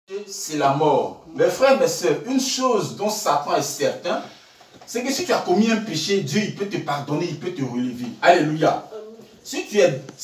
c'est la mort. Mes frères, mes soeurs, une chose dont Satan est certain, c'est que si tu as commis un péché, Dieu il peut te pardonner, il peut te relever. Alléluia. Si tu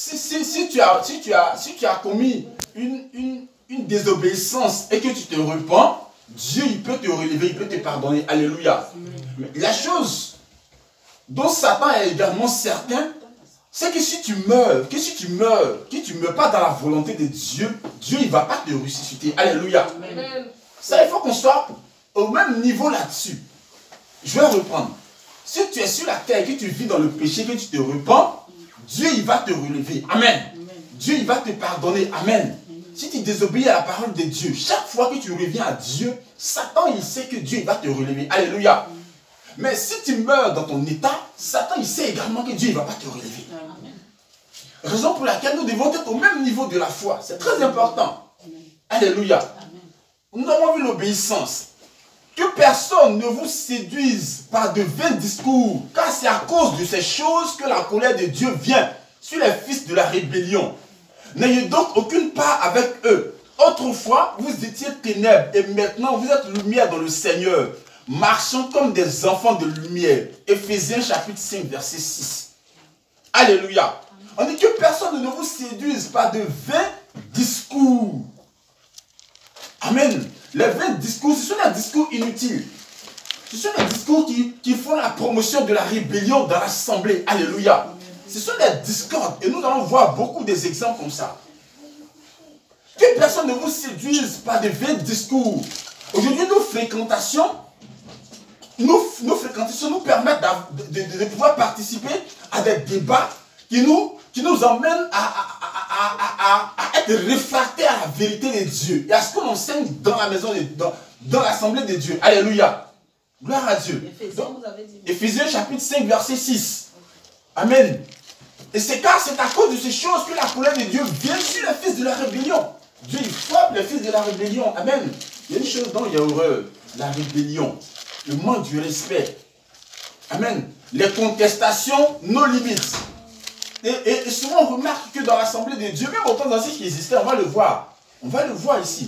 as commis une désobéissance et que tu te repens, Dieu il peut te relever, il peut te pardonner. Alléluia. Mais la chose dont Satan est également certain, c'est que si tu meurs, que tu meurs pas dans la volonté de Dieu, Dieu il ne va pas te ressusciter. Alléluia. Amen. Ça, il faut qu'on soit au même niveau là-dessus. Je vais reprendre. Si tu es sur la terre et que tu vis dans le péché, que tu te repens, Dieu il va te relever. Amen. Dieu il va te pardonner. Amen. Si tu désobéis à la parole de Dieu, chaque fois que tu reviens à Dieu, Satan il sait que Dieu il va te relever. Alléluia. Mais si tu meurs dans ton état, Satan il sait également que Dieu ne va pas te relever. Amen. Raison pour laquelle nous devons être au même niveau de la foi. C'est très important. Amen. Alléluia. Amen. Nous avons vu l'obéissance. Que personne ne vous séduise par de vains discours, car c'est à cause de ces choses que la colère de Dieu vient sur les fils de la rébellion. N'ayez donc aucune part avec eux. Autrefois, vous étiez ténèbres et maintenant vous êtes lumière dans le Seigneur. Marchons comme des enfants de lumière. Éphésiens chapitre 5, verset 6. Alléluia. On dit que personne ne vous séduise par de vains discours. Amen. Les vains discours, ce sont des discours inutiles. Ce sont des discours qui font la promotion de la rébellion dans l'assemblée. Alléluia. Ce sont des discordes. Et nous allons voir beaucoup des exemples comme ça. Que personne ne vous séduise par de vains discours. Aujourd'hui, nos fréquentations nous permettent de pouvoir participer à des débats qui nous emmènent à être réfractaires à la vérité de Dieu et à ce qu'on enseigne dans la maison, dans l'assemblée de Dieu. Alléluia. Gloire à Dieu. Éphésiens chapitre 5, verset 6. Amen. Et c'est à cause de ces choses que la colère de Dieu vient sur les fils de la rébellion. Dieu il frappe les fils de la rébellion. Amen. Il y a une chose dont il y a horreur. La rébellion. Le manque du respect. Amen. Les contestations, nos limites. Et souvent on remarque que dans l'assemblée de Dieu, même au temps ancien qui existait, on va le voir. On va le voir ici.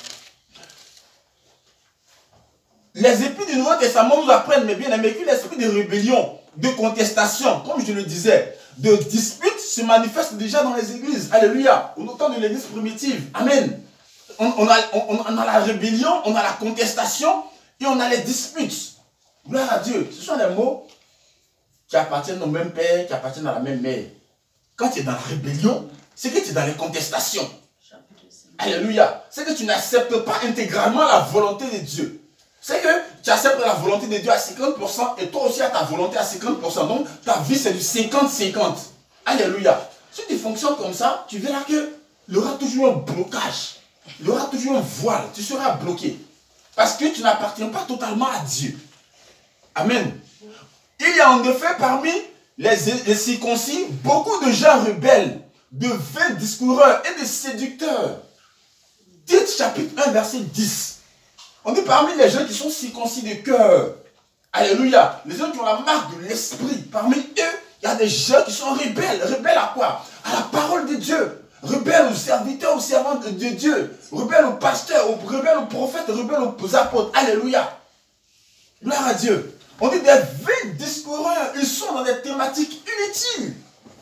Les épis du Nouveau Testament nous apprennent, mes bien-aimés, que l'esprit de rébellion, de contestation, comme je le disais, de dispute se manifeste déjà dans les églises. Alléluia. Au temps de l'église primitive. Amen. On a la rébellion, on a la contestation et on a les disputes. Gloire à Dieu. Ce sont des mots qui appartiennent au même père, qui appartiennent à la même mère. Quand tu es dans la rébellion, c'est que tu es dans les contestations. Alléluia. C'est que tu n'acceptes pas intégralement la volonté de Dieu. C'est que tu acceptes la volonté de Dieu à 50% et toi aussi à ta volonté à 50%. Donc ta vie c'est du 50-50. Alléluia. Si tu fonctionnes comme ça, tu verras qu'il y aura toujours un blocage. Il y aura toujours un voile. Tu seras bloqué. Parce que tu n'appartiens pas totalement à Dieu. Amen. Il y a en effet parmi les circoncis beaucoup de gens rebelles, de vains discoureurs et de séducteurs. Tite chapitre 1 verset 10. On dit parmi les gens qui sont circoncis de cœur. Alléluia. Les gens qui ont la marque de l'esprit. Parmi eux, il y a des gens qui sont rebelles. Rebelles à quoi? À la parole de Dieu. Rebelles aux serviteurs, aux servantes de Dieu. Rebelles aux pasteurs, rebelles aux prophètes, rebelles aux apôtres. Alléluia. Gloire à Dieu. On dit des vains discoureurs. Ils sont dans des thématiques inutiles.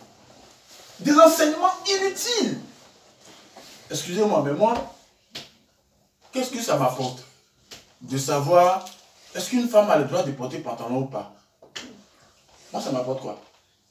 Des enseignements inutiles. Excusez-moi, mais moi, qu'est-ce que ça m'apporte de savoir, est-ce qu'une femme a le droit de porter pantalon ou pas? Moi, ça m'apporte quoi?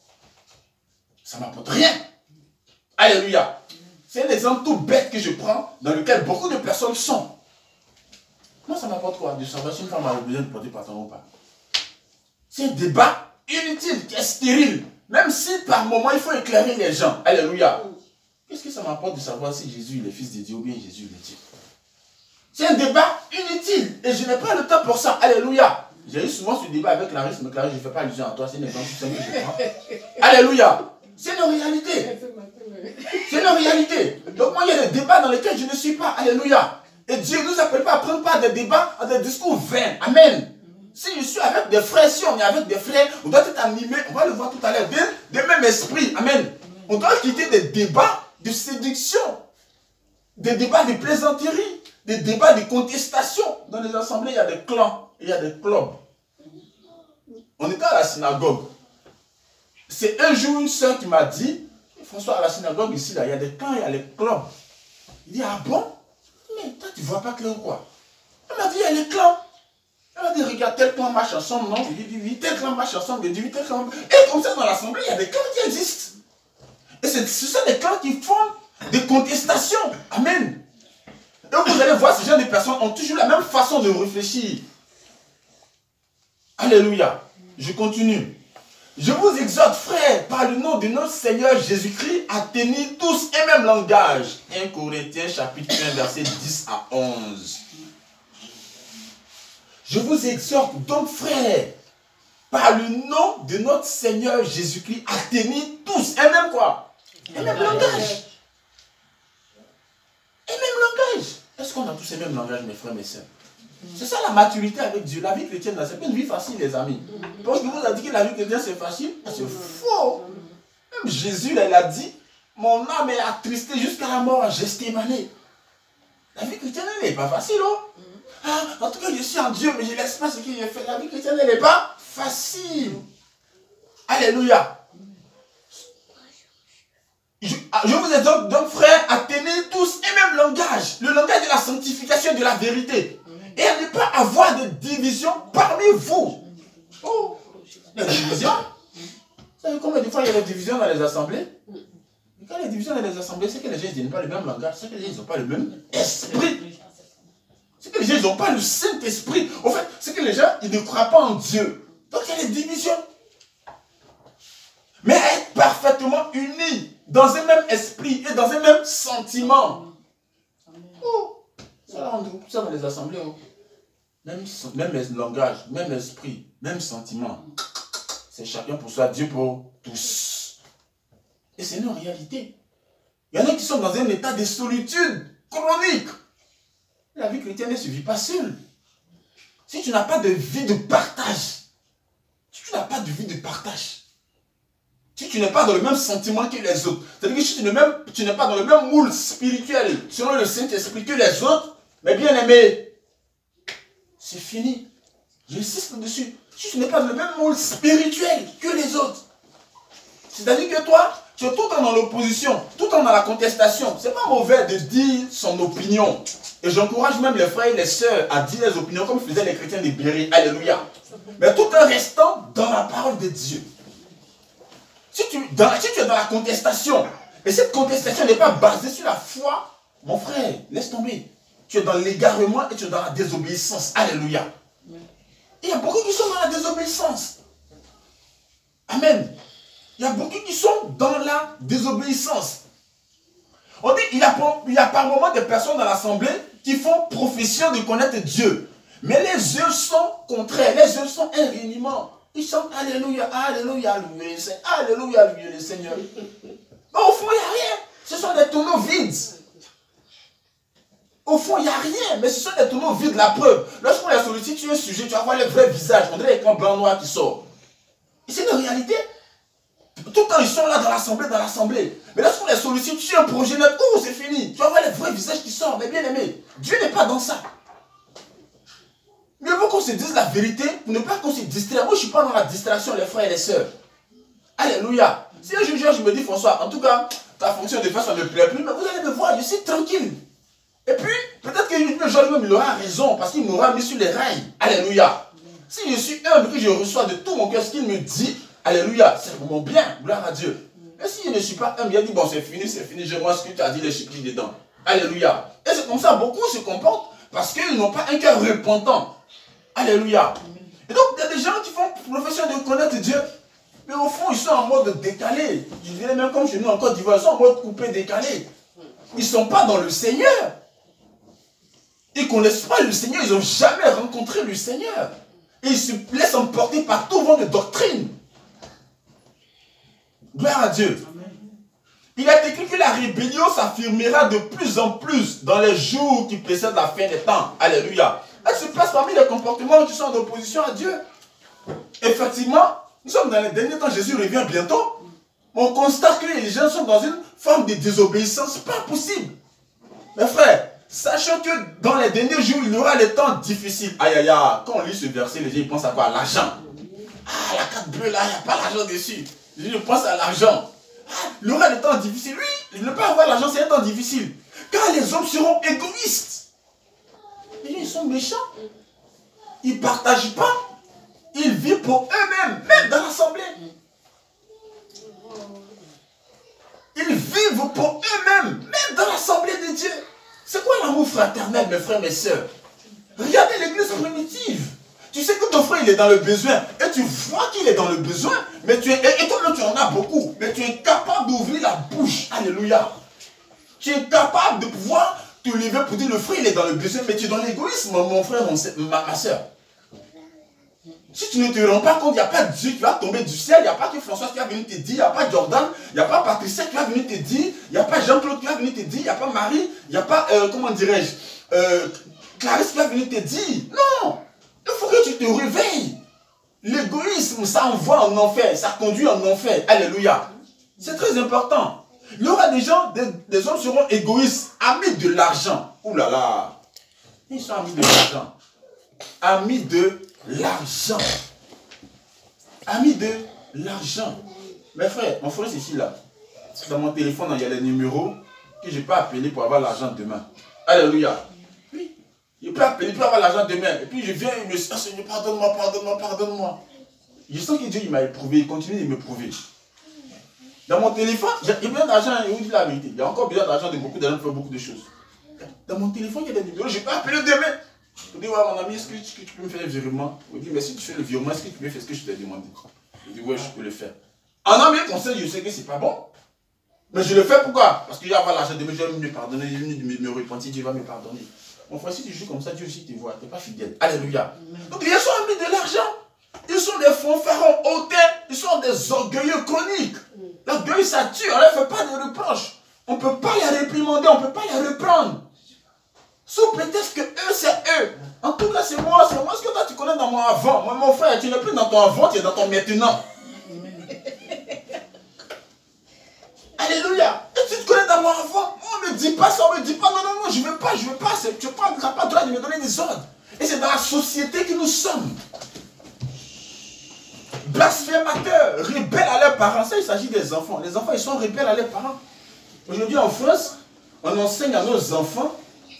Ça m'apporte rien. Alléluia. C'est un exemple tout bête que je prends, dans lequel beaucoup de personnes sont. Moi, ça m'apporte quoi de savoir si une femme a besoin de porter pantalon ou pas? C'est un débat inutile, qui est stérile. Même si par moment, il faut éclairer les gens. Alléluia. Qu'est-ce que ça m'apporte de savoir si Jésus est le Fils de Dieu ou bien Jésus est Dieu? C'est un débat inutile. Et je n'ai pas le temps pour ça. Alléluia. J'ai eu souvent ce débat avec Clarisse, mais Clarisse, je ne fais pas allusion à toi. C'est un exemple que je prends. Alléluia. C'est une réalité. C'est une réalité. Donc moi, il y a des débats dans lesquels je ne suis pas. Alléluia. Et Dieu ne nous appelle pas à prendre part à des débats, à des discours vains. Amen. Si je suis avec des frères, si on est avec des frères, on doit être animé, on va le voir tout à l'heure, de même esprit. Amen. On doit quitter des débats de séduction, des débats de plaisanterie, des débats, des contestations. Dans les assemblées, il y a des clans, il y a des clubs. On était à la synagogue. C'est un jour une soeur qui m'a dit, François, à la synagogue ici, là, il y a des clans, il y a les clubs. Il dit, ah bon? Mais toi, tu ne vois pas clair ou quoi? Elle m'a dit, il y a les clans. Elle m'a dit, regarde, tel clan marche ensemble, non? Je lui dis, oui, tel clan marche ensemble, je dis, oui, tel clan. Et comme ça, dans l'assemblée, il y a des clans qui existent. Et ce sont des clans qui font des contestations. Amen. Et vous allez voir, ces gens de personnes ont toujours la même façon de réfléchir. Alléluia. Je continue. Je vous exhorte, frères, par le nom de notre Seigneur Jésus-Christ, à tenir tous un même langage. 1 Corinthiens chapitre 1, verset 10 à 11. Je vous exhorte donc, frères, par le nom de notre Seigneur Jésus-Christ, à tenir tous un même quoi? Un même langage. Un même langage. Est-ce qu'on a tous le même langage, mes frères, mes sœurs? C'est ça la maturité avec Dieu. La vie chrétienne, c'est pas une vie facile, les amis. Parce que vous avez dit que la vie chrétienne, c'est facile. C'est faux. Même Jésus, là, il a dit, mon âme est attristée jusqu'à la mort à Gethsémani. La vie chrétienne, elle n'est pas facile, oh. Ah, en tout cas, je suis en Dieu, mais je ne laisse pas ce que j'ai fait. La vie chrétienne, elle n'est pas facile. Alléluia. Je vous exhorte donc, frères, à tenir tous un même langage. Le langage de la sanctification et de la vérité. Et à ne pas avoir de division parmi vous. Oh, il y a des divisions. Vous savez combien de fois il y a des divisions dans les assemblées? Et quand il y a des divisions dans les assemblées, c'est que les gens n'ont pas le même langage, c'est que les gens n'ont pas le même esprit. C'est que les gens n'ont pas le Saint-Esprit. En fait, c'est que les gens ils ne croient pas en Dieu. Donc il y a des divisions. Mais être parfaitement unis dans un même esprit et dans un même sentiment. Oh. Ça, on trouve ça dans les assemblées. Oh. Même langage, même esprit, même sentiment. C'est chacun pour soi, Dieu pour tous. Et c'est une réalité. Il y en a qui sont dans un état de solitude chronique. La vie chrétienne ne se vit pas seule. Si tu n'as pas de vie de partage, si tu n'as pas de vie de partage, si tu n'es pas dans le même sentiment que les autres, c'est-à-dire que si tu n'es pas dans le même moule spirituel, selon le Saint-Esprit que les autres, mais bien aimé, c'est fini. J'insiste dessus. Si tu n'es pas dans le même moule spirituel que les autres, c'est-à-dire que toi, tu es tout le temps dans l'opposition, tout le temps dans la contestation. C'est pas mauvais de dire son opinion. Et j'encourage même les frères et les sœurs à dire les opinions comme faisaient les chrétiens de Béry. Alléluia. Mais tout en restant dans la parole de Dieu. Si tu es dans la contestation, et cette contestation n'est pas basée sur la foi, mon frère, laisse tomber. Tu es dans l'égarement et tu es dans la désobéissance. Alléluia. Il y a beaucoup qui sont dans la désobéissance. Amen. Il y a beaucoup qui sont dans la désobéissance. On dit, il y a par moments des personnes dans l'assemblée qui font profession de connaître Dieu. Mais les œuvres sont contraires. Les œuvres sont un reniement. Ils chantent Alléluia, Alléluia, loué le Seigneur. Alléluia, loué le Seigneur. Mais au fond, il n'y a rien. Ce sont des tonneaux vides. Au fond, il n'y a rien, mais ce sont des tonneaux vides, la preuve. Lorsqu'on les sollicite sur un sujet, tu vas voir les vrais visages. On dirait les camps blancs-noirs qui sortent. Et c'est une réalité. Tout le temps, ils sont là dans l'assemblée. Mais lorsqu'on les sollicite sur un projet net, oh, c'est fini. Tu vas voir les vrais visages qui sortent. Mais bien aimé, Dieu n'est pas dans ça. Mieux vaut qu'on se dise la vérité pour ne pas qu'on se distraie. Moi, je ne suis pas dans la distraction, les frères et les sœurs. Alléluia. Si un jour, je me dis, François, en tout cas, ta fonction de faire, ça ne me plaît plus, mais vous allez me voir, je suis tranquille. Et puis, peut-être que le jour même, il aura raison, parce qu'il m'aura mis sur les rails. Alléluia. Si je suis humble, que je reçois de tout mon cœur ce qu'il me dit, alléluia, c'est pour mon bien, gloire à Dieu. Mais si je ne suis pas humble, il a dit, bon, c'est fini, je vois ce que tu as dit, les chiquilles dedans. Alléluia. Et c'est comme ça, beaucoup se comportent, parce qu'ils n'ont pas un cœur repentant. Alléluia. Et donc, il y a des gens qui font profession de connaître Dieu, mais au fond, ils sont en mode décalé. Je dirais même comme chez nous en Côte d'Ivoire, ils sont en mode coupé, décalé. Ils ne sont pas dans le Seigneur. Ils ne connaissent pas le Seigneur, ils n'ont jamais rencontré le Seigneur. Et ils se laissent emporter par tout vent de doctrine. Gloire à Dieu. Il est écrit que la rébellion s'affirmera de plus en plus dans les jours qui précèdent la fin des temps. Alléluia. Elle se place parmi les comportements qui sont en opposition à Dieu. Effectivement, nous sommes dans les derniers temps, Jésus revient bientôt. On constate que les gens sont dans une forme de désobéissance pas possible. Mes frères, Sachant que dans les derniers jours, il y aura des temps difficiles. Aïe, aïe, aïe. Quand on lit ce verset, les gens ils pensent à quoi? À l'argent. Ah, la carte bleue là, il n'y a pas l'argent dessus. Je pense à l'argent. Ah, il y aura des temps difficiles. Oui, ne pas avoir l'argent, c'est un temps difficile. Car les hommes seront égoïstes. Les gens, ils sont méchants. Ils ne partagent pas. Ils vivent pour eux-mêmes, même dans l'assemblée. Ils vivent pour eux-mêmes, même dans l'assemblée de Dieu. C'est quoi l'amour fraternel, mes frères, mes sœurs? Regardez l'église primitive. Tu sais que ton frère, il est dans le besoin. Et tu vois qu'il est dans le besoin. Mais et toi, là, tu en as beaucoup. Mais tu es capable d'ouvrir la bouche. Alléluia. Tu es capable de pouvoir te lever pour dire le frère, il est dans le besoin. Mais tu es dans l'égoïsme, mon frère, ma soeur. Si tu ne te rends pas compte, il n'y a pas Dieu qui va tomber du ciel, il n'y a pas que François qui va venir te dire, il n'y a pas Jordan, il n'y a pas Patricia qui va venir te dire, il n'y a pas Jean-Claude qui va venir te dire, il n'y a pas Marie, il n'y a pas, comment dirais-je, Clarisse qui va venir te dire. Non, il faut que tu te réveilles. L'égoïsme, ça envoie en enfer, ça conduit en enfer. Alléluia. C'est très important. Il y aura des gens, des hommes seront égoïstes, amis de l'argent. Ouh là là. Ils sont amis de l'argent. Amis de l'argent. Amis de l'argent. Mes frères, mon frère c'est ici là. Dans mon téléphone, il y a les numéros que je peux appeler pour avoir l'argent demain. Alléluia. Oui. Je peux appeler pour avoir l'argent demain. Et puis je viens et me dis, Seigneur, pardonne-moi, pardonne-moi, pardonne-moi. Je sens que Dieu il m'a éprouvé, il continue de m'éprouver. Dans mon téléphone, il y a besoin d'argent, et vous dites la vérité. Il y a encore besoin d'argent de beaucoup d'argent pour faire beaucoup de choses. Dans mon téléphone, il y a des numéros, je peux appeler demain. Je dis, ouais, mon ami, est-ce que tu peux me faire un virement? Il dit, mais si tu fais le virement, est-ce que tu peux faire ce que je t'ai demandé? Je dis, ouais, je peux le faire. En homme et conseil, je sais que c'est pas bon. Mais je le fais pourquoi? Parce que je vais avoir l'argent demain, je vais me pardonner, je vais me repentir, Dieu va me pardonner. Mon frère, si tu joues comme ça, Dieu aussi te voit, tu n'es pas fidèle. Alléluia. Donc, ils sont amis de l'argent. Ils sont des fanfarons hautains. Ils sont des orgueilleux chroniques. L'orgueil, ça tue. On ne leur fait pas de reproches. On ne peut pas les réprimander, on ne peut pas les reprendre. Sous prétexte que eux, c'est eux. En tout cas, c'est moi. Ce que toi, tu connais dans mon avant. Moi, mon frère, tu n'es plus dans ton avant, tu es dans ton maintenant. Alléluia. Et tu te connais dans mon avant. On ne me dit pas ça, on ne me dit pas, non, non, non, je ne veux pas, je ne veux pas. Tu n'as pas le droit de me donner des ordres. Et c'est dans la société que nous sommes. Blasphémateurs, rebelles à leurs parents. Ça, il s'agit des enfants. Les enfants, ils sont rebelles à leurs parents. Aujourd'hui, en France, on enseigne à nos enfants,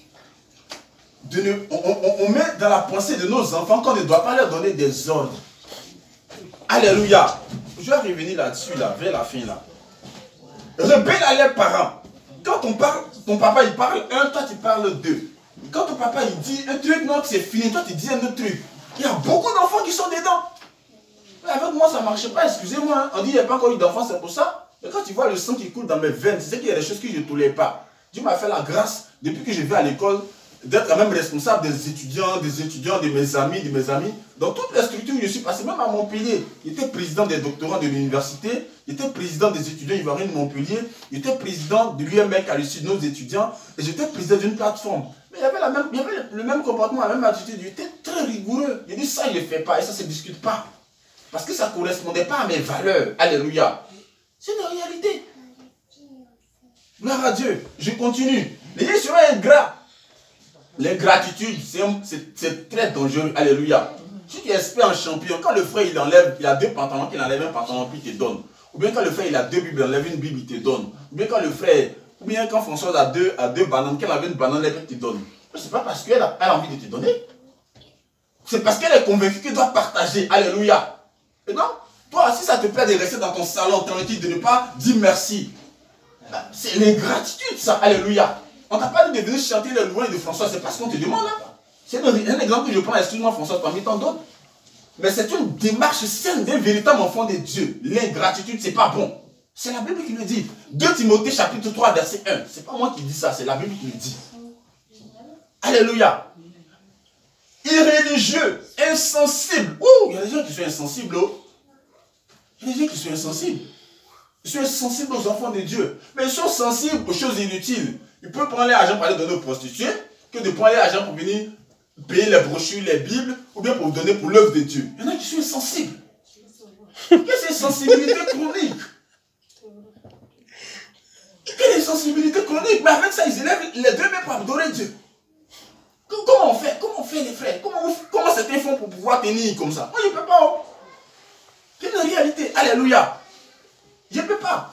on met dans la pensée de nos enfants qu'on ne doit pas leur donner des ordres. Alléluia. Je vais revenir là-dessus, là, vers la fin, là. Rebelles à leurs parents. Quand on parle, ton papa, il parle un, toi, tu parles deux. Quand ton papa, il dit un truc, non, c'est fini, toi, tu dis un autre truc. Il y a beaucoup d'enfants qui sont dedans. Mais avec moi, ça ne marche pas, excusez-moi. Hein. On dit qu'il n'y a pas encore eu d'enfants, c'est pour ça. Mais quand tu vois le sang qui coule dans mes veines, tu sais qu'il y a des choses que je ne tolère pas. Dieu m'a fait la grâce, depuis que je vais à l'école, d'être quand même responsable des étudiants, de mes amis. Dans toutes les structures où je suis passé, même à Montpellier. J'étais président des doctorants de l'université, j'étais président des étudiants ivoiriens de Montpellier, j'étais président de l'UMEC à l'issue de nos étudiants, et j'étais président d'une plateforme. Mais il y avait le même comportement, la même attitude, j'étais très rigoureux. Je dis ça, je ne le fais pas, et ça ne se discute pas. Parce que ça ne correspondait pas à mes valeurs. Alléluia. C'est une réalité. Gloire à Dieu. Je continue. Les gens seront ingrats. L'ingratitude, c'est très dangereux. Alléluia. Si tu es expert en champion, quand le frère il enlève, il a deux pantalons, qu'il enlève un pantalon, puis il te donne. Ou bien quand le frère il a deux bibles, il enlève une bible, il te donne. Ou bien quand le frère, ou bien quand Françoise a deux bananes, qu'elle avait une banane, elle te donne. Ce n'est pas parce qu'elle a envie de te donner. C'est parce qu'elle est convaincue qu'elle doit partager. Alléluia. Et donc, toi, si ça te plaît de rester dans ton salon tranquille, de ne pas dire merci, c'est l'ingratitude, ça. Alléluia. On t'a pas dit de venir chanter les louanges de François, c'est parce qu'on te demande. Hein. C'est un exemple que je prends, excuse-moi François, parmi tant d'autres. Mais c'est une démarche saine d'un véritable enfant de Dieu. L'ingratitude, c'est pas bon. C'est la Bible qui le dit. 2 Timothée chapitre 3, verset 1. C'est pas moi qui dis ça, c'est la Bible qui le dit. Alléluia. Irréligieux, insensible. Ouh, il y a des gens qui sont insensibles. Oh. Il y a des gens qui sont insensibles. Ils sont insensibles aux enfants de Dieu. Mais ils sont sensibles aux choses inutiles. Ils peuvent prendre l'argent pour aller donner aux prostituées, que de prendre l'argent pour venir payer les brochures, les Bibles, ou bien pour donner pour l'œuvre de Dieu. Il y en a qui sont insensibles. Qu'est-ce que c'est sensibilité chronique? Quelle est sensibilité chronique, mais avec ça, ils élèvent les deux mains pour adorer Dieu. Comment on fait les frères? Comment certains font pour pouvoir tenir comme ça? Moi, je ne peux pas. Oh. C'est une réalité. Alléluia. Je ne peux pas.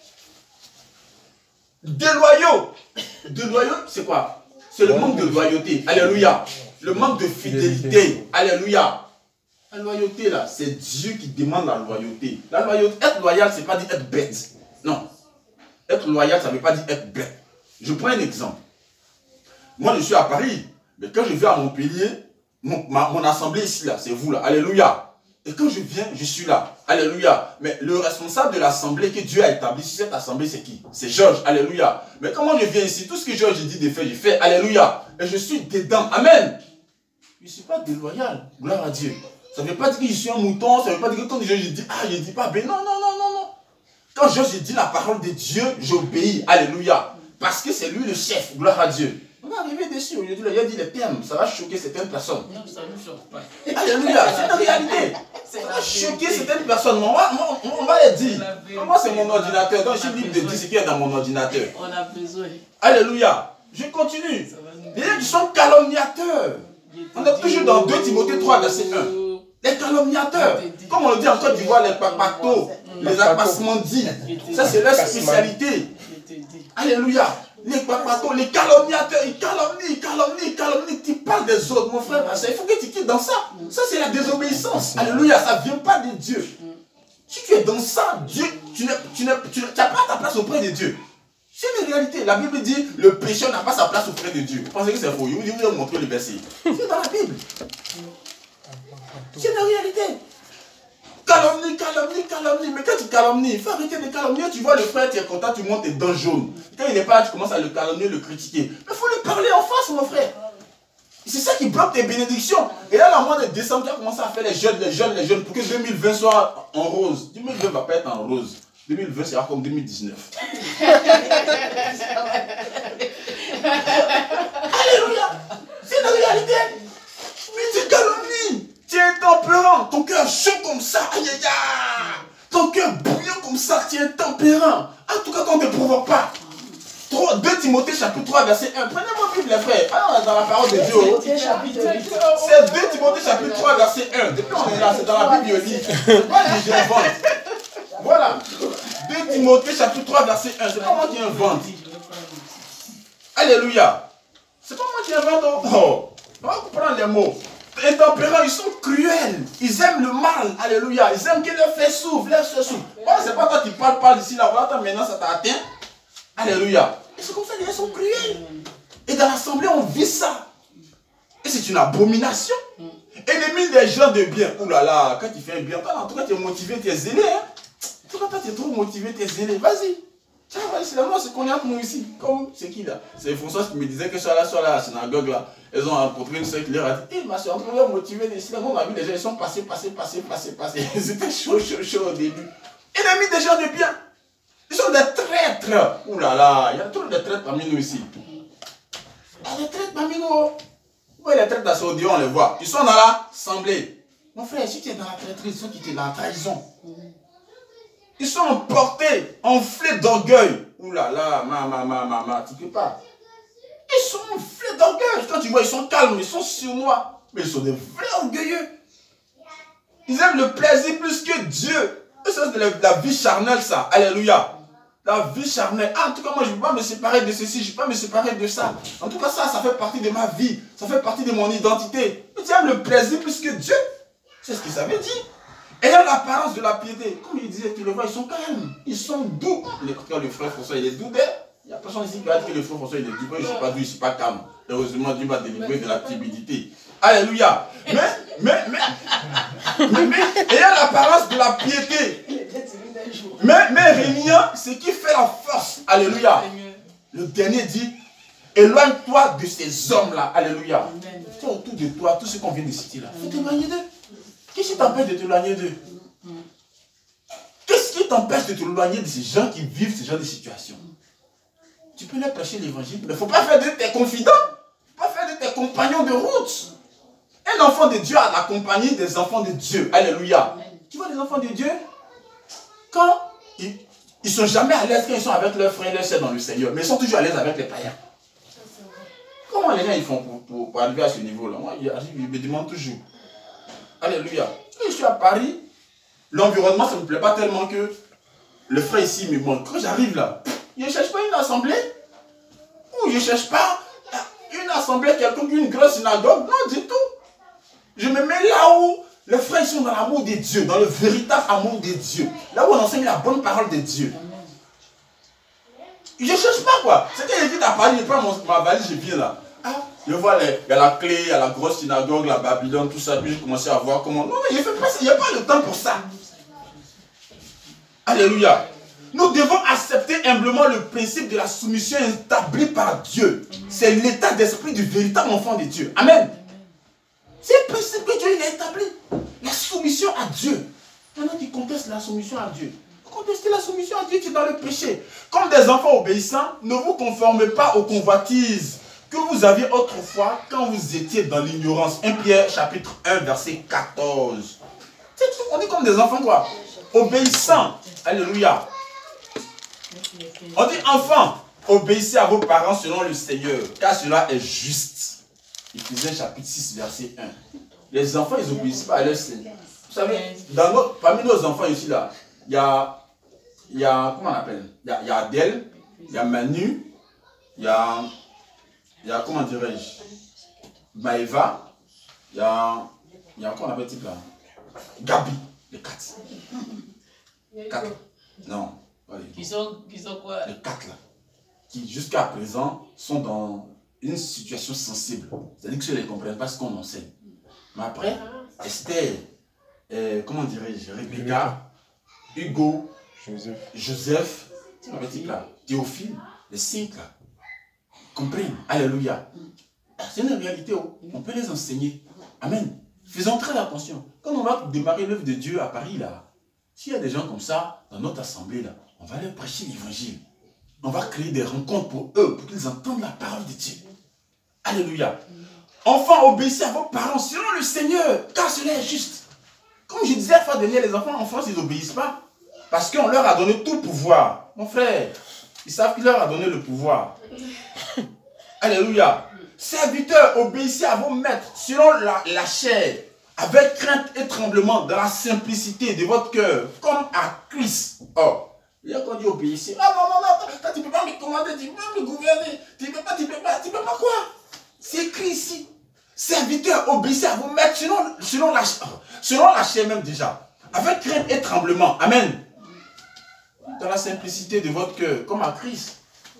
Déloyaux. Déloyaux, c'est quoi? C'est le manque de loyauté. Alléluia. Le manque de fidélité. Alléluia. La loyauté, là, c'est Dieu qui demande la loyauté. La loyauté, être loyal, ce n'est pas dire être bête. Non. Être loyal, ça ne veut pas dire être bête. Je prends un exemple. Moi, je suis à Paris. Mais quand je vais à Montpellier, mon assemblée ici, là, c'est vous, là. Alléluia. Et quand je viens, je suis là. Alléluia. Mais le responsable de l'assemblée que Dieu a établi sur cette assemblée, c'est qui? C'est Georges. Alléluia. Mais comment je viens ici, tout ce que Georges dit de faire, je fais. Alléluia. Et je suis dedans. Amen. Je ne suis pas déloyal. Gloire à Dieu. Ça ne veut pas dire que je suis un mouton. Ça ne veut pas dire que quand Georges dit, ah, je ne dis pas, ben non, non, non, non, non. Quand Georges dit la parole de Dieu, j'obéis. Alléluia. Parce que c'est lui le chef. Gloire à Dieu. On est arrivé dessus aujourd'hui, il a dit les termes, ça va choquer certaines personnes. Non, ça ne choque pas. Alléluia, c'est une réalité. Ça va choquer certaines personnes. On va les dire. Moi, c'est mon ordinateur, donc je suis libre de dire ce qu'il y a dans mon ordinateur. On a besoin. Alléluia. Je continue. Les gens qui sont calomniateurs. On est toujours dans 2 Timothée 3, verset 1. Les calomniateurs. Comme on le dit en Côte d'Ivoire, les papatos, les apassemandis. Ça, c'est leur spécialité. Alléluia. Les papatos, les calomniateurs, ils calomnient. Tu parles des autres, mon frère. Il faut que tu quittes dans ça. Ça, c'est la désobéissance. Alléluia, ça ne vient pas de Dieu. Si tu es dans ça, Dieu, tu n'as pas ta place auprès de Dieu. C'est une réalité. La Bible dit, le pécheur n'a pas sa place auprès de Dieu. Vous pensez que c'est faux? Je vais vous montrer le verset. C'est dans la Bible. C'est une réalité. Calomnie. Mais quand tu calomnies, il faut arrêter de calomnier. Tu vois le frère, tu es content, tu montes tes dents jaunes. Quand il n'est pas là, tu commences à le calomnier, le critiquer. Mais il faut lui parler en face, mon frère. C'est ça qui bloque tes bénédictions. Et là, le mois de décembre, tu as commencé à faire les jeunes, pour que 2020 soit en rose. 2020 ne va pas être en rose. 2020 sera comme 2019. Alléluia. C'est une réalité. Mais tu calomnies. Tu es intempérant, ton cœur chaud comme ça, aïe aïe aïe. Ton cœur bouillant comme ça, tu es intempérant. En tout cas, quand on ne te provoque pas. 2 Timothée chapitre 3, verset 1. Prenez-moi Bible, les frères. Alors, dans la parole de Dieu. C'est 2 Timothée chapitre 3, verset 1. Depuis on est là, c'est dans la Bible, je lis. C'est pas que j'invente. Voilà. 2 Timothée chapitre 3, verset 1. C'est pas moi qui invente. Alléluia. C'est pas moi qui invente. Oh. On va comprendre les mots. Intempérants, ils sont cruels. Ils aiment le mal. Alléluia. Ils aiment que leur frère souffre. Voilà, c'est pas toi qui parles ici, là. Voilà, maintenant ça t'a atteint. Alléluia. Et c'est comme ça, les gens sont cruels. Et dans l'assemblée, on vit ça. Et c'est une abomination. Ennemi des gens de bien. Ouh là là, quand tu fais un bien, en tout cas, tu es motivé, tu es zélé. Hein? En tout cas, toi, tu es trop motivé, tu es zélé. Vas-y. Tiens, c'est la mort, c'est qu'on est entre nous ici. Comme c'est qui là? C'est François qui me disait que soit là, à la synagogue là. Elles ont rencontré une sœur qui leur a dit, ma soeur, on est motivé ici. Là, on a vu les gens, ils sont passés. Ils étaient chauds au début. Ennemis des gens de bien. Ils sont des traîtres. Ouh là là, il y a trop de traîtres parmi nous ici. Il y a des traîtres parmi nous. Vous voyez les traîtres d'Assaudéon, on les voit. Ils sont dans l'assemblée. Mon frère, si tu es dans la traîtrise, ceux qui étaient dans la trahison. Ils sont emportés, enflés d'orgueil. Ouh là là, tu peux pas. Ils sont enflés d'orgueil. Quand tu vois, ils sont calmes, ils sont sournois. Mais ils sont des vrais orgueilleux. Ils aiment le plaisir plus que Dieu. Ça, c'est la vie charnelle, ça. Alléluia. La vie charnelle. Ah, en tout cas, moi, je ne peux pas me séparer de ceci. Je ne peux pas me séparer de ça. En tout cas, ça fait partie de ma vie. Ça fait partie de mon identité. Mais tu aimes le plaisir plus que Dieu. C'est ce que ça veut dire. Ayant l'apparence de la piété. Comme il disait, tu le vois, ils sont calmes. Ils sont doux. Quand le frère François, il est doux d'air. Il n'y a personne ici qui va dire que le frère François, il est doux. Moi, je ne suis pas doux, je ne suis pas calme. Heureusement, Dieu m'a délivré de la timidité. Alléluia. Mais, ayant l'apparence de la piété. Mais régnant, ce qui fait la force. Alléluia. Le dernier dit, éloigne-toi de ces hommes-là. Alléluia. Tu es autour de toi, tout ce qu'on vient de citer là. Il faut t'éloigner d'eux. Qu'est-ce qui t'empêche de t'éloigner d'eux? Qu'est-ce qui t'empêche de t'éloigner de ces gens qui vivent ce genre de situation? Tu peux leur prêcher l'évangile, mais il ne faut pas faire de tes confidents. Il ne faut pas faire de tes compagnons de route. Un enfant de Dieu a la compagnie des enfants de Dieu. Alléluia. Tu vois les enfants de Dieu? Quand Ils ne sont jamais à l'aise quand ils sont avec leurs frères et leurs sœurs dans le Seigneur, mais ils sont toujours à l'aise avec les païens. Comment les gens ils font pour arriver à ce niveau-là? Moi, je me demande toujours. Alléluia. Quand je suis à Paris, l'environnement, ça ne me plaît pas tellement que le frère ici me manque. Quand j'arrive là, je ne cherche pas une assemblée. Ou je ne cherche pas une assemblée quelconque, une grosse synagogue. Non, du tout. Je me mets là où les frères sont dans l'amour de Dieu, dans le véritable amour de Dieu. Là où on enseigne la bonne parole de Dieu. Je ne cherche pas quoi. C'est quand j'évite à Paris, je prends ma valise, je viens là. Ah, je vois, il y a la clé, il y a la grosse synagogue, la Babylone, tout ça. Puis j'ai commencé à voir comment. Non, mais il n'y a pas le temps pour ça. Alléluia. Nous devons accepter humblement le principe de la soumission établie par Dieu. C'est l'état d'esprit du véritable enfant de Dieu. Amen. C'est le principe que Dieu il a établi. La soumission à Dieu. Maintenant, tu contestes la soumission à Dieu. Contester la soumission à Dieu, tu es dans le péché. Comme des enfants obéissants, ne vous conformez pas aux convoitises que vous aviez autrefois quand vous étiez dans l'ignorance. 1 Pierre chapitre 1 verset 14. On est comme des enfants quoi. Obéissants. Alléluia. On dit enfants, obéissez à vos parents selon le Seigneur, car cela est juste. Éphésiens chapitre 6 verset 1. Les enfants, ils n'obéissent pas à leur Seigneur. Vous savez, parmi nos enfants ici là, il y a, comment on appelle? Il y a Adèle, il y a Manu, il y a comment dirais-je, Maëva, il y a comment on appelle type là? Gabi, les 4. 4. Non. Allez. Qui sont quoi? Les 4 là. Qui jusqu'à présent sont dans une situation sensible. C'est-à-dire que ceux-là ne comprennent pas ce qu'on enseigne. Mais après, Esther, comment dirais-je, Rebecca, Hugo, Joseph, Théophile, les 5 là, comprennent. Alléluia. C'est une réalité, on peut les enseigner. Amen. Faisons très attention. Quand on va démarrer l'œuvre de Dieu à Paris là, s'il y a des gens comme ça dans notre assemblée là, on va leur prêcher l'évangile. On va créer des rencontres pour eux, pour qu'ils entendent la parole de Dieu. Alléluia. Enfants, obéissez à vos parents selon le Seigneur, car cela est juste. Comme je disais la fois dernière, les enfants en France, ils n'obéissent pas. Parce qu'on leur a donné tout pouvoir. Mon frère, ils savent qu'il leur a donné le pouvoir. Alléluia. Serviteurs, obéissez à vos maîtres selon la chair, avec crainte et tremblement, dans la simplicité de votre cœur, comme à Christ. Oh, il y a quand dit obéissez. Ah non, tu ne peux pas me commander, tu ne peux pas me gouverner, tu ne peux pas quoi? C'est écrit ici. Serviteurs, obéissez à vos maîtres selon la chair même déjà, avec crainte et tremblement. Amen. Dans la simplicité de votre cœur, comme à Christ.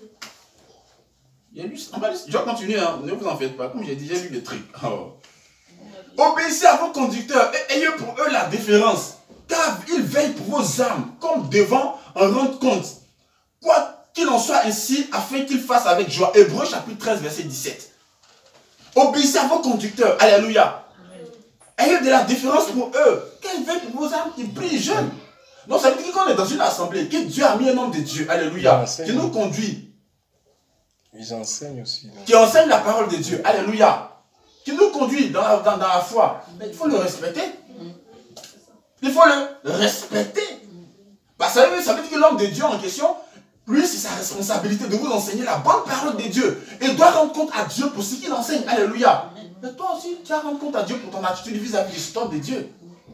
Je vais continuer, hein. Ne vous en faites pas. Comme j'ai déjà lu le truc. Oh. Obéissez à vos conducteurs et ayez pour eux la déférence, car ils veillent pour vos âmes, comme devant en rendre compte. Quoi qu'il en soit ainsi, afin qu'ils fassent avec joie. Hébreux chapitre 13, verset 17. Obéissez à vos conducteurs. Alléluia. Ayez de la déférence pour eux, car ils veillent pour vos âmes, ils brillent jeunes. Donc ça veut dire qu'on est dans une assemblée, que Dieu a mis un homme de Dieu. Alléluia. Qui nous conduit. Ils enseignent aussi. Donc. Qui enseigne la parole de Dieu. Alléluia. Qui nous conduit dans la foi. Mais il faut le respecter. Il faut le respecter. Parce que ça veut dire que l'homme de Dieu en question, lui, c'est sa responsabilité de vous enseigner la bonne parole de Dieu. Et doit rendre compte à Dieu pour ce qu'il enseigne. Alléluia. Mais toi aussi, tu dois rendre compte à Dieu pour ton attitude vis-à-vis du stop de Dieu.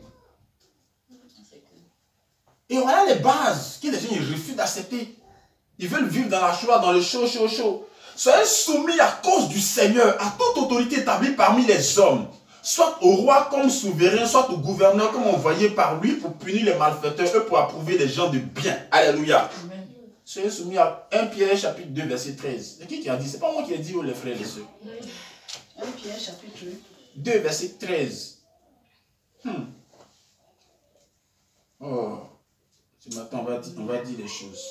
Et voilà les bases que les gens ils refusent d'accepter. Ils veulent vivre dans la joie, dans le chaud. Soyez soumis à cause du Seigneur à toute autorité établie parmi les hommes, soit au roi comme souverain, soit au gouverneur comme envoyé par lui pour punir les malfaiteurs et pour approuver les gens de bien. Alléluia. Amen. Soyez soumis à 1 Pierre chapitre 2 verset 13. C'est qui a dit? C'est pas moi qui ai dit, les frères et les sœurs. 1 Pierre chapitre 2 verset 13. Oh, ce matin on va dire les choses.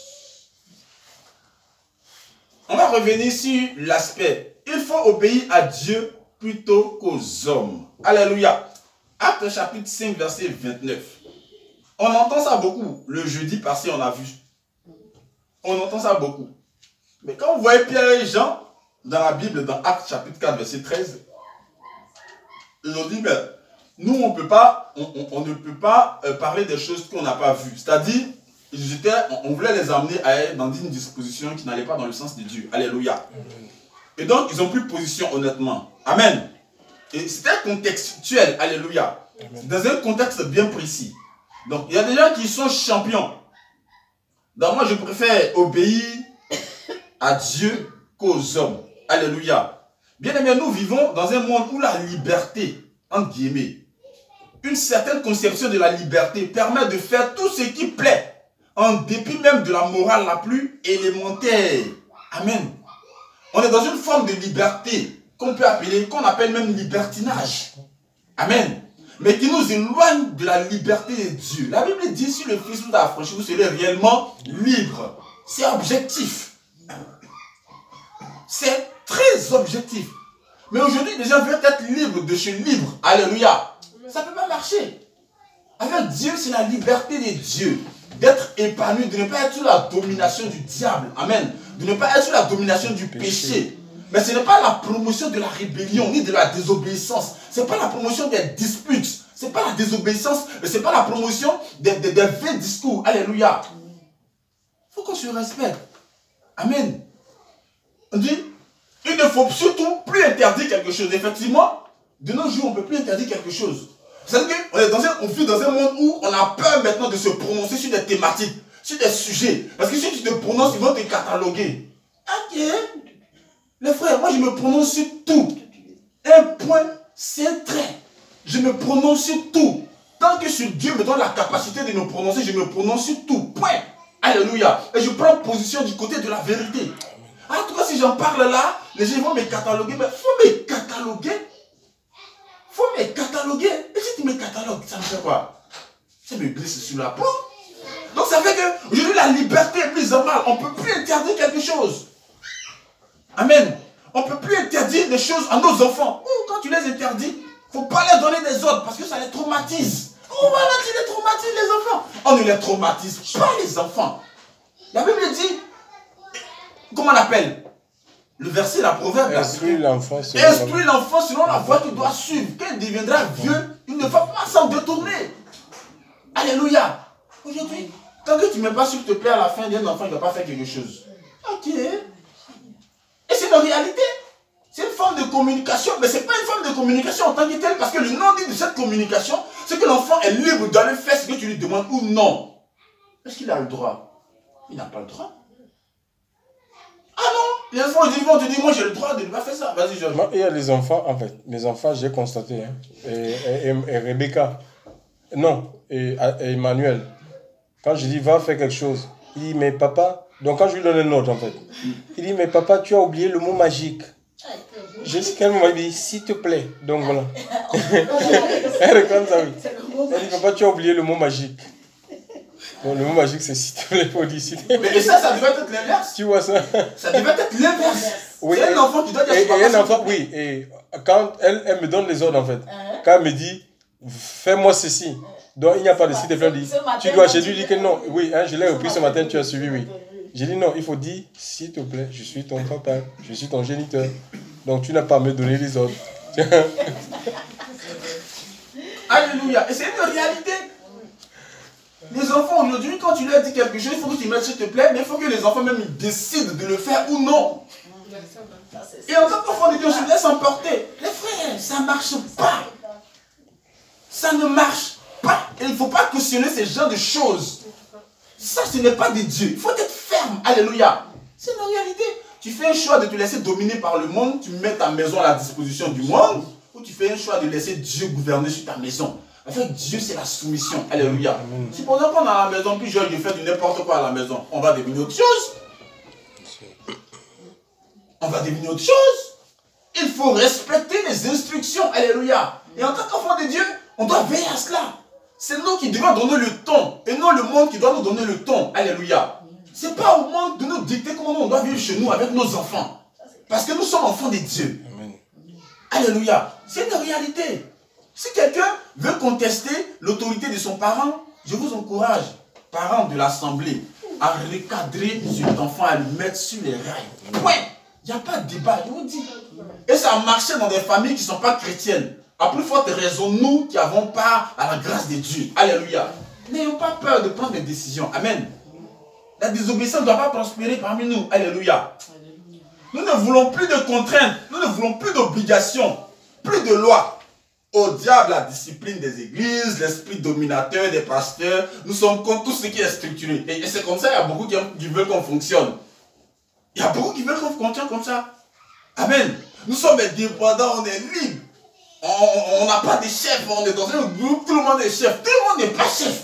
On va revenir sur l'aspect. Il faut obéir à Dieu plutôt qu'aux hommes. Alléluia. Acte chapitre 5, verset 29. On entend ça beaucoup. Le jeudi passé, on a vu. On entend ça beaucoup. Mais quand vous voyez Pierre et Jean, dans la Bible, dans Acte chapitre 4, verset 13, ils ont dit, nous, on ne peut pas parler des choses qu'on n'a pas vues. C'est-à-dire, on voulait les amener à être dans une disposition qui n'allait pas dans le sens de Dieu. Alléluia. Et donc, ils ont pris position honnêtement. Amen. Et c'était contextuel. Alléluia. Dans un contexte bien précis. Donc, il y a des gens qui sont champions. Donc, moi, je préfère obéir à Dieu qu'aux hommes. Alléluia. Bien aimé, nous vivons dans un monde où la liberté, entre guillemets, une certaine conception de la liberté permet de faire tout ce qui plaît, en dépit même de la morale la plus élémentaire. Amen. On est dans une forme de liberté qu'on peut appeler, qu'on appelle même libertinage. Amen. Mais qui nous éloigne de la liberté de Dieu. La Bible dit, si le Fils vous a affranchi, vous serez réellement libre. C'est objectif. C'est très objectif. Mais aujourd'hui, les gens veulent être libres de chez libre. Alléluia. Ça ne peut pas marcher. Avec Dieu, c'est la liberté de Dieu. D'être épanoui, de ne pas être sous la domination du diable. Amen. De ne pas être sous la domination du péché. Mais ce n'est pas la promotion de la rébellion, ni de la désobéissance. Ce n'est pas la promotion des disputes. Ce n'est pas la désobéissance. Ce n'est pas la promotion des vains discours. Alléluia. Il faut qu'on se respecte. Amen. On dit, il ne faut surtout plus interdire quelque chose. Effectivement, de nos jours, on ne peut plus interdire quelque chose. C'est-à-dire qu'on vit dans un monde où on a peur maintenant de se prononcer sur des thématiques, sur des sujets. Parce que si tu te prononces, ils vont te cataloguer. Ok. Les frères, moi je me prononce sur tout. Un point, c'est un trait. Je me prononce sur tout. Tant que sur Dieu me donne la capacité de me prononcer, je me prononce sur tout. Point. Alléluia. Et je prends position du côté de la vérité. En tout cas, si j'en parle là, les gens vont me cataloguer. Mais il faut me cataloguer. Il faut me cataloguer. Et si tu me catalogues, ça me fait quoi? Ça me glisse sur la peau. Donc ça fait que aujourd'hui la liberté est plus en mal. On ne peut plus interdire quelque chose. Amen. On ne peut plus interdire des choses à nos enfants. Ou quand tu les interdis, il ne faut pas leur donner des ordres parce que ça les traumatise. Oh voilà, tu les traumatises les enfants. On ne les traumatise pas les enfants. La Bible dit, comment on appelle? Le verset, la proverbe. Instruis l'enfant selon la voie qu'il doit suivre. Quand il deviendra vieux, il ne va pas s'en détourner. Alléluia. Aujourd'hui, tant que tu ne mets pas s'il te plaît à la fin d'un enfant, il ne va pas faire quelque chose. Ok. Et c'est une réalité. C'est une forme de communication. Mais ce n'est pas une forme de communication en tant que telle. Parce que le nom dit de cette communication, c'est que l'enfant est libre d'aller faire ce que tu lui demandes ou non. Est-ce qu'il a le droit? Il n'a pas le droit. Ah non, les enfants vont te dire, moi j'ai le droit de ne pas faire ça. Vas-y, Georges. Il y a les enfants, en fait. Les enfants, j'ai constaté. Hein, et Rebecca. Non, et Emmanuel. Quand je dis, va faire quelque chose, il dit, mais papa. Donc quand je lui donne un ordre, en fait, il dit, mais papa, tu as oublié le mot magique. Je sais quel moment, il dit, s'il te plaît. Donc voilà. Elle réclame ça, oui. Elle dit, papa, tu as oublié le mot magique. Bon, le mot magique, c'est s'il te plaît, il faut dire s'il te plaît. Mais ça devait être l'inverse. Tu vois ça? Ça devait être l'inverse. Oui, c'est un enfant qui doit dire et un enfant, oui. Et quand elle me donne les ordres, en fait, quand elle me dit, fais-moi ceci. Donc, il n'y a pas de s'il te plaît. Tu dois, j'ai dû dire que non. Oui, hein, je l'ai repris ce matin, tu as suivi, oui. J'ai dit non, il faut dire, s'il te plaît, je suis ton papa, je suis ton géniteur. Donc, tu n'as pas à me donner les ordres. Alléluia. Et c'est une réalité. Les enfants aujourd'hui, quand tu leur dis quelque chose, il faut que tu mettes s'il te plaît, mais il faut que les enfants même décident de le faire ou non. Et en tant qu'enfant de Dieu, on se laisse emporter. Les frères, ça ne marche pas. Ça ne marche pas. Et il ne faut pas cautionner ces genres de choses. Ça, ce n'est pas de Dieu. Il faut être ferme. Alléluia. C'est la réalité. Tu fais un choix de te laisser dominer par le monde, tu mets ta maison à la disposition du monde, ou tu fais un choix de laisser Dieu gouverner sur ta maison. Avec Dieu, c'est la soumission. Alléluia. Si par exemple on est à la maison, puis je fais du n'importe quoi à la maison, on va devenir autre chose. On va devenir autre chose. Il faut respecter les instructions. Alléluia. Et en tant qu'enfant de Dieu, on doit veiller à cela. C'est nous qui devons donner le ton, et non le monde qui doit nous donner le ton. Alléluia. Ce n'est pas au monde de nous dicter comment on doit vivre chez nous avec nos enfants. Parce que nous sommes enfants de Dieu. Amen. Alléluia. C'est une réalité. Si quelqu'un veut contester l'autorité de son parent, je vous encourage, parents de l'assemblée, à recadrer cet enfant, à le mettre sur les rails. Point. Il n'y a pas de débat, je vous dis. Et ça a marché dans des familles qui ne sont pas chrétiennes. À plus forte raison, nous qui avons part à la grâce de Dieu. Alléluia. N'ayons pas peur de prendre des décisions. Amen. La désobéissance ne doit pas prospérer parmi nous. Alléluia. Nous ne voulons plus de contraintes. Nous ne voulons plus d'obligations. Plus de lois. Au diable, la discipline des églises, l'esprit dominateur des pasteurs. Nous sommes contre tout ce qui est structuré. Et c'est comme ça, il y a beaucoup qui veulent qu'on fonctionne. Il y a beaucoup qui veulent qu'on fonctionne comme ça. Amen. Nous sommes indépendants, on est libres. On n'a pas de chef, on est dans un groupe, tout le monde est chef. Tout le monde n'est pas chef.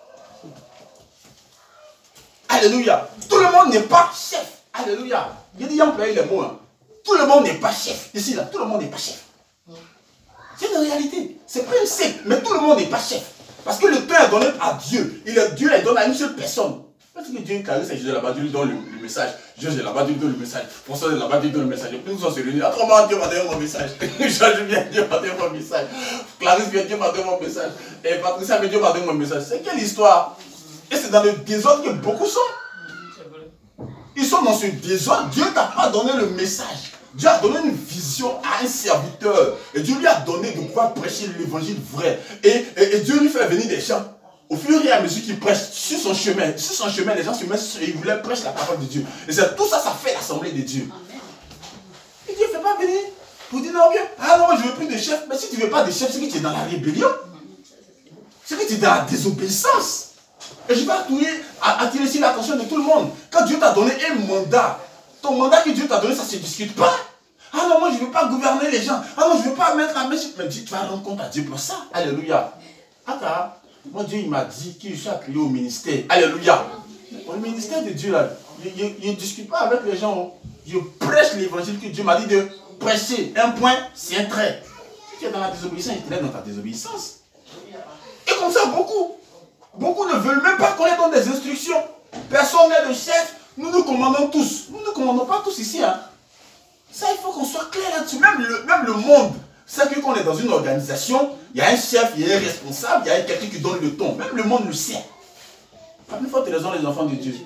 Alléluia. Tout le monde n'est pas chef. Alléluia. Il dit, employer les mots. Hein. Tout le monde n'est pas chef. Ici, là, tout le monde n'est pas chef. C'est une réalité. C'est pas une secte, mais tout le monde n'est pas chef. Parce que le pain est donné à Dieu. Dieu est donné à une seule personne. Parce que Dieu caresse et Jésus là-bas, Dieu lui donne le message. Jésus là-bas, Dieu lui donne le message. François là-bas, Dieu lui donne le message. Et puis nous sommes réunis. Autrement, Dieu m'a donné mon message. Georges vient, Dieu m'a donné mon message. Clarisse vient, Dieu m'a donné mon message. Et Patricia vient, Dieu m'a donné mon message. C'est quelle histoire? Et c'est dans le désordre que beaucoup sont. Ils sont dans ce désordre. Dieu t'a pas donné le message. Dieu a donné une vision à un serviteur. Et Dieu lui a donné de pouvoir prêcher l'évangile vrai. Et Dieu lui fait venir des gens. Au fur et à mesure qu'il prêche sur son chemin, les gens se mettent et ils voulaient prêcher la parole de Dieu. Et c'est tout ça, ça fait l'assemblée de Dieu. Et Dieu ne fait pas venir pour dire non, bien. Ah non, je ne veux plus de chef. Mais si tu ne veux pas de chef, c'est que tu es dans la rébellion. C'est que tu es dans la désobéissance. Et je vais attirer ici l'attention de tout le monde. Quand Dieu t'a donné un mandat, ton mandat que Dieu t'a donné, ça ne se discute pas. Ah non, moi je ne veux pas gouverner les gens. Ah non, je ne veux pas mettre la main sur... Mais tu vas rendre compte à Dieu pour ça. Alléluia. Ah, moi Dieu il m'a dit que je suis appelé au ministère. Alléluia. Le ministère de Dieu là, je ne discute pas avec les gens. Je prêche l'évangile que Dieu m'a dit de prêcher. Un point, c'est un trait. Si tu es dans la désobéissance, tu es dans ta désobéissance. Et comme ça, beaucoup ne veulent même pas qu'on les donne des instructions. Personne n'est le chef. Nous nous commandons tous. Nous ne commandons pas tous ici. Hein. Ça, il faut qu'on soit clair là-dessus. Même le monde sait que quand on est dans une organisation, il y a un chef, il y a un responsable, il y a quelqu'un qui donne le ton. Même le monde le sait. Pas une fois, tu raison, les enfants de Dieu.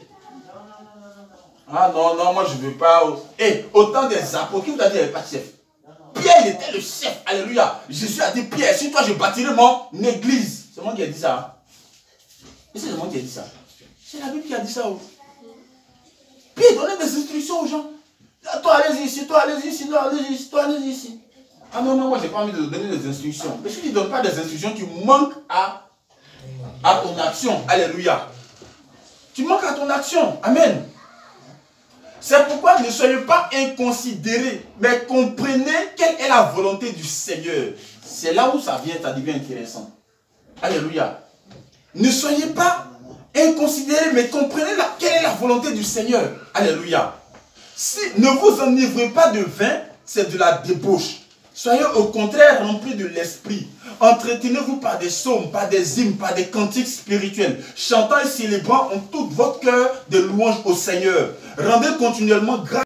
Ah non, moi je ne veux pas. Et autant des apôtres, qui vous a dit qu'il n'y avait pas de chef? Pierre, il était le chef. Alléluia. Jésus a dit, Pierre, sur toi je bâtirai mon église. C'est moi qui ai dit ça. Et c'est moi qui ai dit ça. C'est la Bible qui a dit ça. Pierre donnait des instructions aux gens. Toi, allez ici, toi, allez ici, toi, allez ici, toi, allez ici. Ah non, moi, j'ai pas envie de donner des instructions. Mais si tu ne donnes pas des instructions, tu manques à ton action. Alléluia. Tu manques à ton action. Amen. C'est pourquoi ne soyez pas inconsidérés, mais comprenez quelle est la volonté du Seigneur. C'est là où ça devient intéressant. Alléluia. Ne soyez pas inconsidérés, mais comprenez quelle est la volonté du Seigneur. Alléluia. Ne vous enivrez pas de vin, c'est de la débauche. Soyez au contraire remplis de l'esprit. Entretenez-vous par des psaumes, par des hymnes, par des cantiques spirituels, chantant et célébrant en tout votre cœur des louanges au Seigneur. Rendez continuellement grâce